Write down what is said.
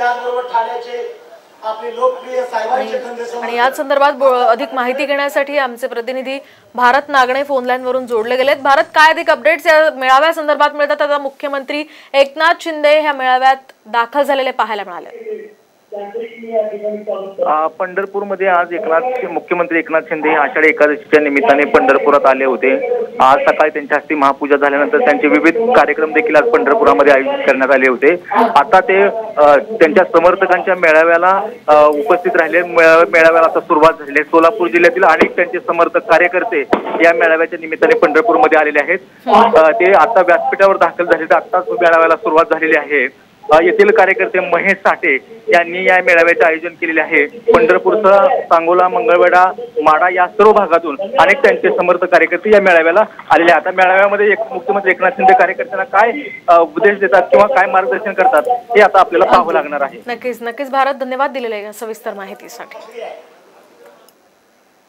त्याचबरोबर ठाण्याचे आपले लोकप्रिय साहेबांचे खंदे आणि याच संदर्भात अधिक माहिती घेण्यासाठी आमचे प्रतिनिधी भारत नागणे फोन लाईन वरून जोडले गेलेत। भारत, काय अधिक अपडेट्स या मेळाव्या संदर्भात मिळतात? आता मुख्यमंत्री एकनाथ शिंदे ह्या मेळाव्यात दाखल झालेले पाहायला मिळाले। पंढरपूरमध्ये आज मुख्यमंत्री एकनाथ शिंदे आषाढी एकादशीच्या निमित्ताने पंढरपुरात आले होते। आज सकाळी त्यांच्या हस्ते महापूजा झाल्यानंतर त्यांचे विविध कार्यक्रम देखील आज पंढरपुरामध्ये आयोजित करण्यात आले होते। आता ते त्यांच्या समर्थकांच्या मेळाव्याला उपस्थित राहिले। मेळाव्याला आता सुरुवात झाली आहे। सोलापूर जिल्ह्यातील अनेक त्यांचे समर्थक कार्यकर्ते या मेळाव्याच्या निमित्ताने पंढरपूरमध्ये आलेले आहेत। ते आता व्यासपीठावर दाखल झाले। आताच मेळाव्याला सुरुवात झालेली आहे। येथील कार्यकर्ते महेश साठे यांनी या मेळाव्याचे आयोजन केलेले आहे। पंढरपूरचा सांगोला, मंगळवेढा, माडा या सर्व भागातून अनेक त्यांचे समर्थक कार्यकर्ते या मेळाव्याला आलेले आहेत। आता मेळाव्यामध्ये मुख्यमंत्री एकनाथ शिंदे कार्यकर्त्यांना काय उपदेश देतात किंवा काय मार्गदर्शन करतात हे आता आपल्याला पाहावं लागणार आहे। नक्कीच भारत, धन्यवाद दिलेल्या सविस्तर माहितीसाठी।